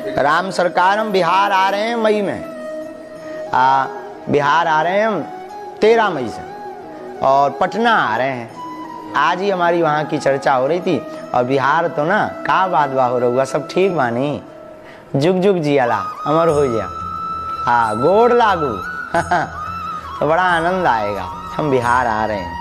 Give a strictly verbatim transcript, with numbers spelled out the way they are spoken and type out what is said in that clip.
राम सरकार हम बिहार आ रहे हैं मई में, आ, बिहार आ रहे हैं हम तेरह मई से और पटना आ रहे हैं। आज ही हमारी वहाँ की चर्चा हो रही थी। और बिहार तो ना का बात बा हो रहा सब ठीक बानी, जुग जुग जियाला अमर हो गया। हाँ गोड़ लागू तो बड़ा आनंद आएगा। हम बिहार आ रहे हैं।